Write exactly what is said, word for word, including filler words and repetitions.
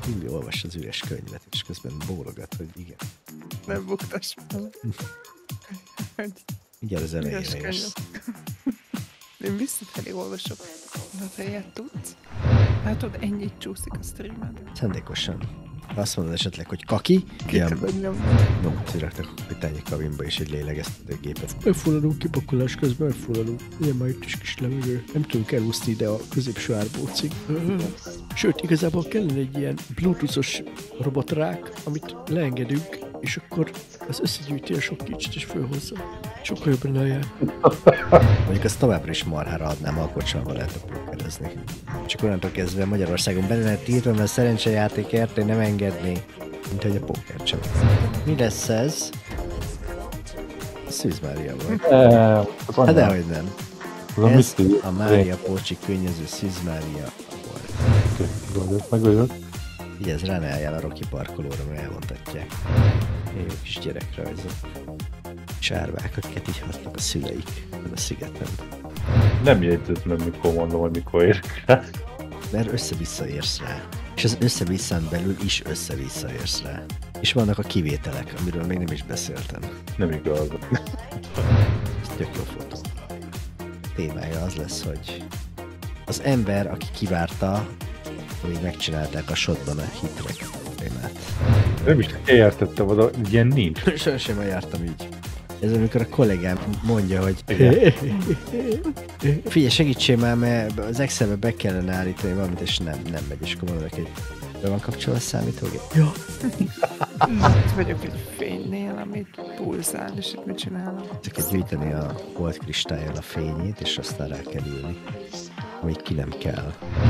Illi olvas az üres könyvet, és közben bólogat, hogy igen. Nem buktass fel. Mindjárt az elejére Üres érsz. Én visszafelé olvasok. Na, te ilyet tudsz? Látod, ennyit csúszik a streamed. Szándékosan. Ha azt mondod esetleg, hogy kaki, ilyen nyomot viraktak a kapitányi kabinba és egy lélegeztető gépet. Elfulladunk kipakolás közben, elfulladunk. Ilyen már itt is kis levegő. Nem tudunk elúszni ide a középső árbócig. Sőt, igazából kellene egy ilyen bluetoothos robotrák, amit leengedünk, és akkor az összegyűjti a sok kicsit és fölhozza. Sokkal jobb lenne jár. Mondjuk azt továbbra is marhára adnám, a kocsalva lehet a pókerezni. Csak onnantól kezdve Magyarországon benne lehet tiltva, mert a szerencsejátékért én nem engedné, mint hogy a pókert sem. Mi lesz ez? Szűz Mária volt. Hát dehogy nem. Ez a Mária Pócsi könnyező Szűz Mária volt. Megvagyok. Így ez rá ne álljál a Rocky parkolóra, mert elvontatják. Jó kis gyerekrajzok. Sárvák, akiket így hatnak a szüleik a szigeten. Nem jegyzett meg, mikor mondom, hogy mikor érek rá. Mert össze-vissza érsz rá. És az össze-visszán belül is össze-vissza érsz rá. És vannak a kivételek, amiről még nem is beszéltem. Nem igaz. Ez tök jó fotó. Témája az lesz, hogy az ember, aki kivárta, amíg megcsinálták a shotban a hitrek témát. Nem is értettem oda, ilyen nincs. Sajnos sem jártam így. Ez amikor a kollégám mondja, hogy figyelj, segítsél már, mert az Excelbe be kellene állítani valamit, és nem, nem megy, és akkor mondok, hogy be van kapcsolva a számítógép? Ja. Itt vagyok egy fénynél, amit pulzál, és itt mit csinálom? Ezeket gyűjteni a holdkristállyal a fényét, és aztán rá kell ülni, amíg ki nem kell.